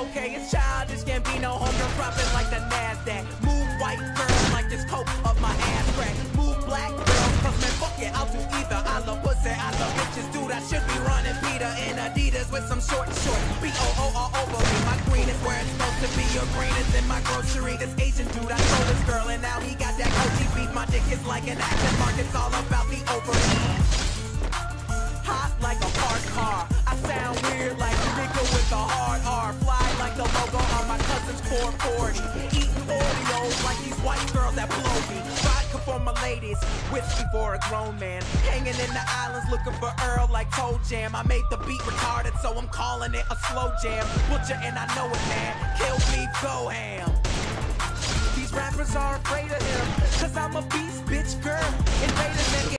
okay, it's childish, can't be no homegirl dropping like the NASDAQ. Move white girls like this coke of my ass crack. Move black girls, cause man, fuck it, I'll do either. I love pussy, I love bitches, dude, I should be running Peter in Adidas with some short. B-O-O all over me, my green is where it's supposed to be. Your green is in my grocery. This Asian dude, I stole this girl and now he got that OG beef. My dick is like an action mark, it's all about the overheat. Hot like a parked car, I sound weird like a nigga with a hard R. Fly like the logo on my cousin's 440. Eating Oreos like these white girls that blow me. Vodka for my ladies, whiskey for a grown man. Hanging in the islands looking for Earl like Toe Jam. I made the beat retarded, so I'm calling it a slow jam. Butcher and I know it, man. Kill beef, go ham. These rappers are afraid of him, cause I'm a beast, bitch, girl. Invader nigga.